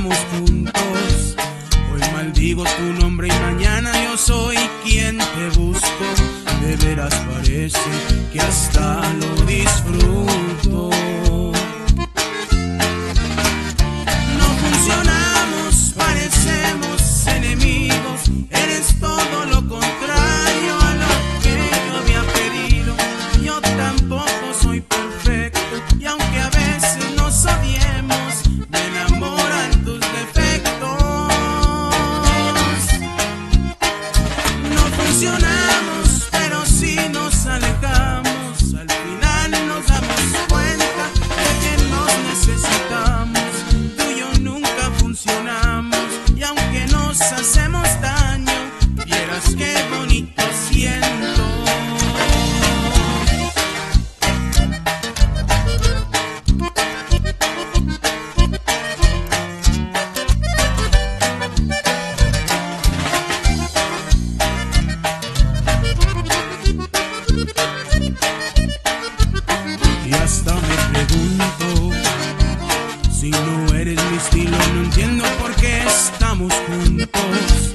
estamos juntos. Hoy maldigo tu nombre y mañana yo soy quien te busco. De veras parece que hasta lo disfruto. No funcionamos, parecemos enemigos. Eres todo lo contrario a lo que yo había pedido. Yo tampoco soy perfecto y aunque a veces nos odiemos, me enamoran tus defectos. No funcionamos, pero si nos alejamos, al final nos damos cuenta de que nos necesitamos. Tú y yo nunca funcionamos y aunque nos hacemos daño, vieras qué bonito siento. Y hasta me pregunto, si no eres mi estilo, no entiendo por qué estamos juntos.